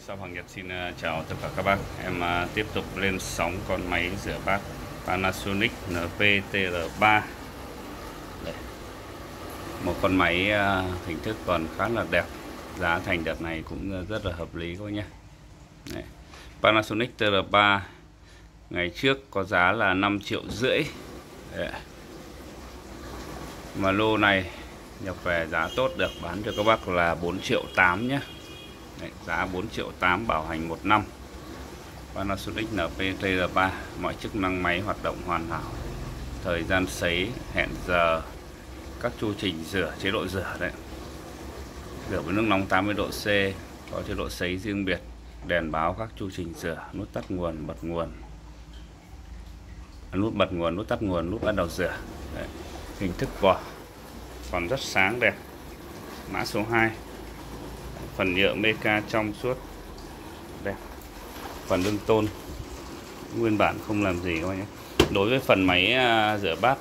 Sau Hoàng Nhật xin chào tất cả các bác. Em tiếp tục lên sóng con máy rửa bát Panasonic NP-TR3. Đây. Một con máy hình thức còn khá là đẹp. Giá thành đợt này cũng rất là hợp lý các bác nhé. Đây. Panasonic TR3 ngày trước có giá là 5,5 triệu. Đây. Mà lô này nhập về giá tốt được bán cho các bác là 4,8 triệu nhé. Đấy, giá 4,8 triệu, bảo hành 1 năm. Panasonic NP-TR3, mọi chức năng máy hoạt động hoàn hảo. Thời gian sấy, hẹn giờ, các chu trình rửa, chế độ rửa đấy. Rửa với nước nóng 80 độ C, có chế độ sấy riêng biệt, đèn báo các chu trình rửa, nút tắt nguồn, bật nguồn. Nút bật nguồn, nút tắt nguồn, nút bắt đầu rửa. Đấy. Hình thức vỏ còn rất sáng đẹp. Mã số 2. Phần nhựa Meca trong suốt đẹp. Phần lưng tôn nguyên bản không làm gì các bạn nhé. Đối với phần máy rửa bát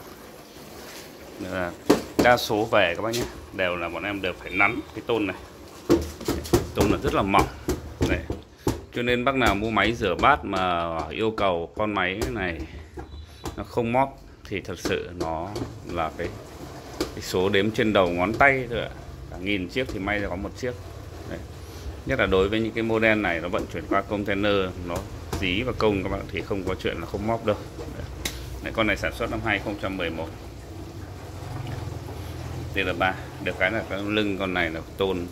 đa số về các bác nhé, đều là bọn em đều phải nắn cái tôn này. Tôn là rất là mỏng. Đấy. Cho nên bác nào mua máy rửa bát mà yêu cầu con máy này nó không móp thì thật sự nó là cái số đếm trên đầu ngón tay thôi ạ. Cả 1000 chiếc thì may ra có một chiếc. Đấy. Nhất là đối với những cái model này nó vận chuyển qua container, nó dí và công các bạn thì không có chuyện là không móp đâu. Đấy, con này sản xuất năm 2011. TR3 được cái là cái lưng con này là tôn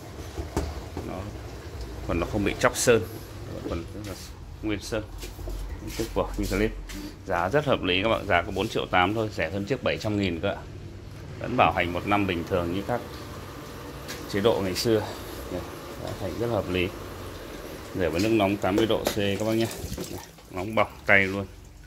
nó không bị chóc sơn, còn rất là nguyên sơn. Chiếc vỏ như clip, giá rất hợp lý các bạn, giá có 4,8 triệu thôi, rẻ hơn chiếc 700.000 cơ ạ. Vẫn bảo hành 1 năm bình thường như các chế độ ngày xưa. Giá thành rất hợp lý. Rửa với nước nóng 80 độ C các bác nhé. Nóng bỏng tay luôn.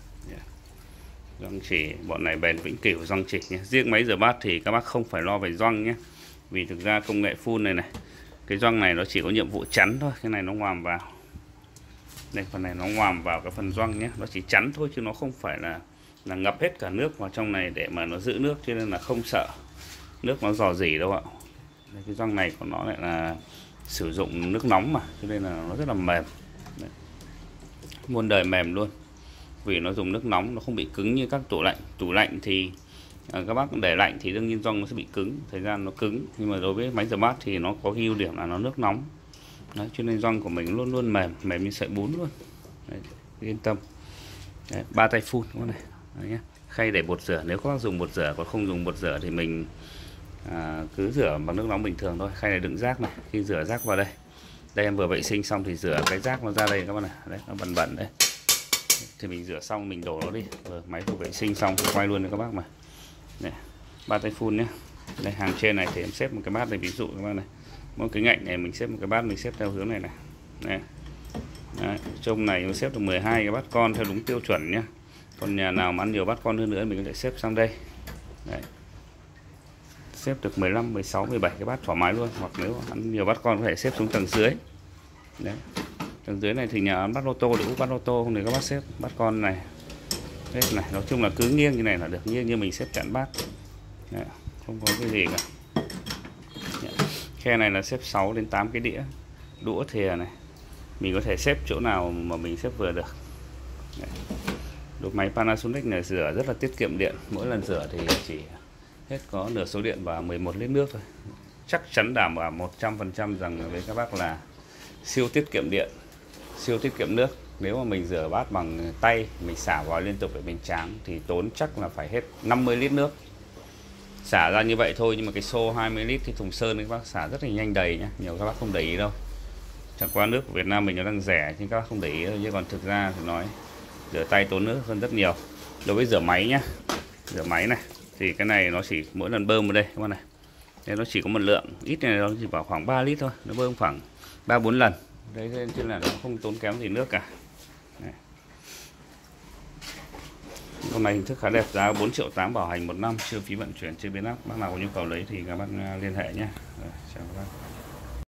Găng chỉ bọn này bền vĩnh cửu găng chỉ nhé. Riêng máy rửa bát thì các bác không phải lo về gioăng nhé. Vì thực ra công nghệ full này cái gioăng này nó chỉ có nhiệm vụ chắn thôi. Cái này nó ngoàm vào. Đây, phần này nó ngoàm vào cái phần gioăng nhé. Nó chỉ chắn thôi chứ nó không phải là ngập hết cả nước vào trong này để mà nó giữ nước, cho nên là không sợ nước nó rò rỉ đâu ạ. Đây, cái gioăng này của nó lại là sử dụng nước nóng mà, cho nên là nó rất là mềm. Đấy. Muôn đời mềm luôn. Vì nó dùng nước nóng, nó không bị cứng như các tủ lạnh. Tủ lạnh thì các bác để lạnh thì đương nhiên gioăng nó sẽ bị cứng, thời gian nó cứng. Nhưng mà đối với máy rửa bát thì nó có cái ưu điểm là nó nước nóng. Đấy, cho nên gioăng của mình luôn luôn mềm như sợi bún luôn. Đấy, yên tâm. Đấy, 3 tay phun con này. Đấy nhé. Khay để bột rửa, nếu các bác dùng bột rửa, còn không dùng bột rửa thì mình cứ rửa bằng nước nóng bình thường thôi. Khay này đựng rác này, khi rửa rác vào đây. Đây em vừa vệ sinh xong thì rửa cái rác nó ra đây các bạn này. Đấy, nó bẩn bẩn đấy. Thì mình rửa xong mình đổ nó đi. Máy vừa vệ sinh xong quay luôn cho các bác mà. Đây, 3 tay phun nhé. Đây, hàng trên này thì em xếp một cái bát này, ví dụ các bác này. Mỗi cái ngạnh này mình xếp một cái bát, mình xếp theo hướng này này. Đây. Đấy, trong này mình xếp được 12 cái bát con theo đúng tiêu chuẩn nhé. Còn nhà nào mà ăn nhiều bát con hơn nữa mình có thể xếp sang đây. Đấy. Xếp được 15, 16, 17 cái bát thoải mái luôn. Hoặc nếu ăn nhiều bát con có thể xếp xuống tầng dưới. Đấy. Tầng dưới này thì nhà ăn bát lô tô để úp bát lô tô, không để các bác xếp bát con này. Đấy, này, nói chung là cứ nghiêng như này là được, nghiêng như mình xếp chẵn bát. Đấy, không có cái gì cả. Đấy. Khe này là xếp 6 đến 8 cái đĩa, đũa thìa này. Mình có thể xếp chỗ nào mà mình xếp vừa được. Đấy. Đồ máy Panasonic này rửa rất là tiết kiệm điện. Mỗi lần rửa thì chỉ hết có nửa số điện và 11 lít nước thôi. Chắc chắn đảm bảo 100% rằng với các bác là siêu tiết kiệm điện, siêu tiết kiệm nước. Nếu mà mình rửa bát bằng tay, mình xả vòi liên tục để mình tráng thì tốn chắc là phải hết 50 lít nước. Xả ra như vậy thôi, nhưng mà cái xô 20 lít thì thùng sơn các bác xả rất là nhanh đầy nhá. Nhiều các bác không để ý đâu. Chẳng qua nước của Việt Nam mình nó đang rẻ nhưng các bác không để ý đâu. Nhưng còn thực ra thì nói rửa tay tốn nước hơn rất nhiều. Đối với rửa máy nhá, rửa máy này thì cái này nó chỉ mỗi lần bơm vào đây các bạn này. Đây nó chỉ có một lượng ít này, nó chỉ vào khoảng 3 lít thôi, nó bơm khoảng 3-4 lần. Đấy nên chứ là nó không tốn kém gì nước cả. Này. Con này hình thức khá đẹp, giá 4,8 triệu, bảo hành 1 năm, chưa phí vận chuyển, chưa biến áp. Bác nào có nhu cầu lấy thì các bác liên hệ nhé. Chào các bác.